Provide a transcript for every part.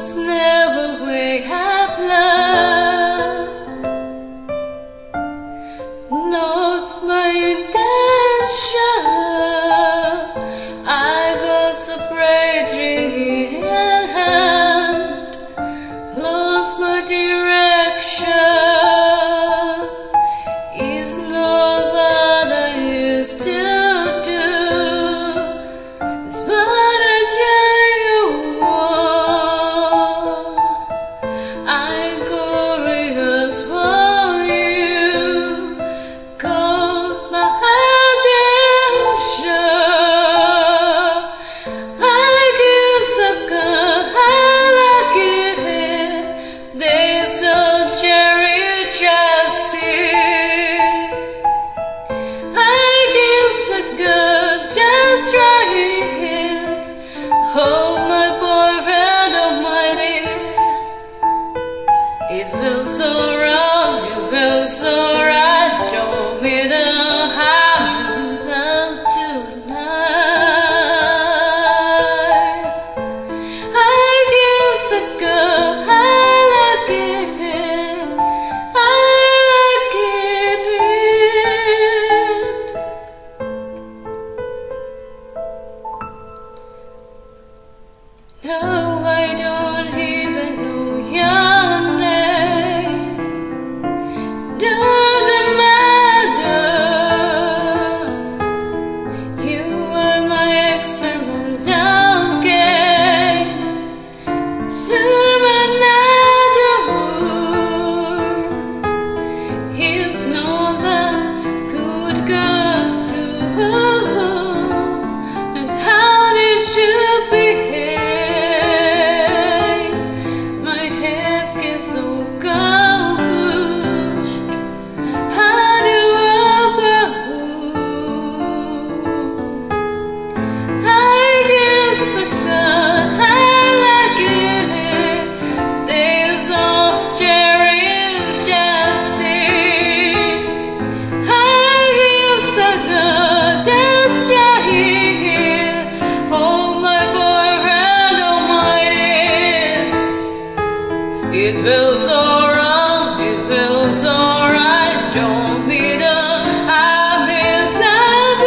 was never way I planned, not my intention. I got separated in hand, lost my direction. It's not what I used to do. It's what I want. I'm curious for you. Caught my attention. I guess I got lucky. There's so cherry justice. I guess I got just right. Hold my boyfriend almighty. It feels so wrong, it feels so right. Don't mean to have you love tonight. I guess I got lucky. I like it. No, I don't even know your name. Doesn't matter. You are my experimental game. Human adore. It's not what good girls do, and how they should behave. My head gets so confused. How do I prove? I guess I got lucky. There's no cherries justice. I guess I got just right. Hold my boyfriend almighty. It feels so wrong, it feels so right. Don't be the I'm in love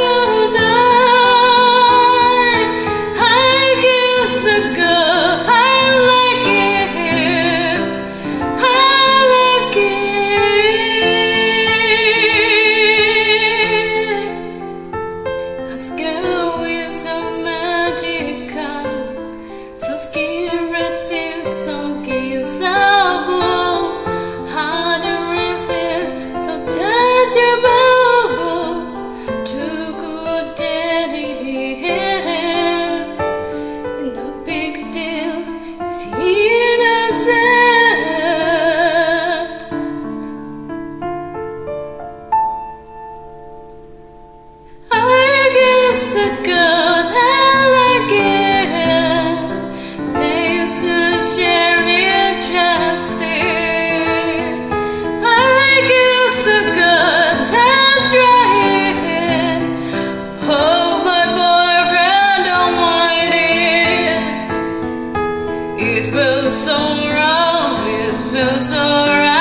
tonight. I guess I got like it. I like it. A girl with some magical, so scared, feels so kissable. How to resist, so touchable. Too good daddy hands. No big deal, it's innocent. I guess I got like it. There's the cherry justice. I guess I got just right. Hold my boyfriend almighty. It feels so wrong, it feels so right.